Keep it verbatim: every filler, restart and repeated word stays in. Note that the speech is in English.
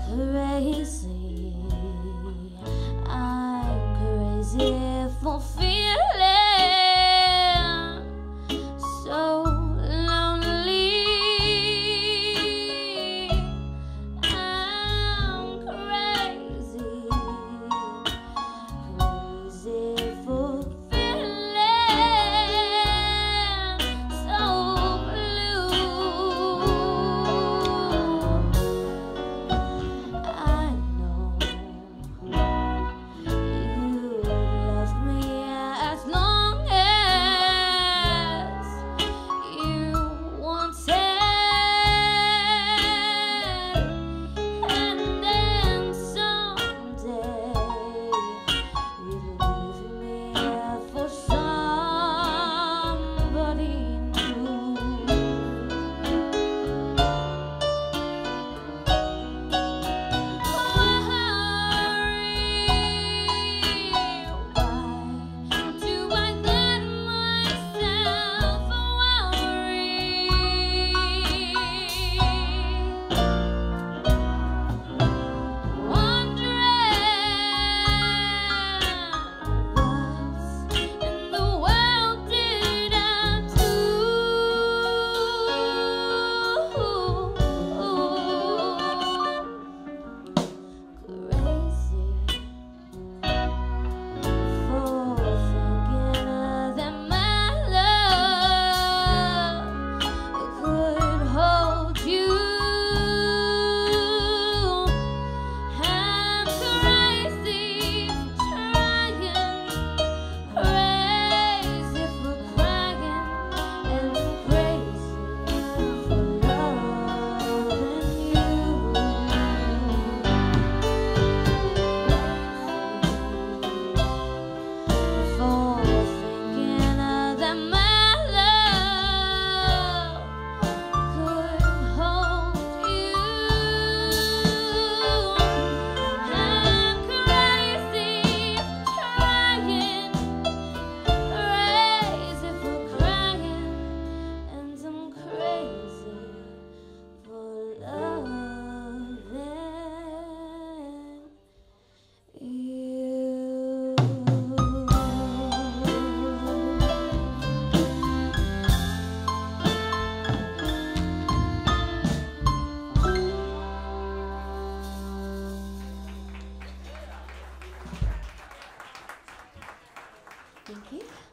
crazy. I'm crazy for feeling so lonely. I'm crazy, crazy for feeling so blue. I know you love me as long as you wanted, and then someday you'd leave me for somebody new. Thank you.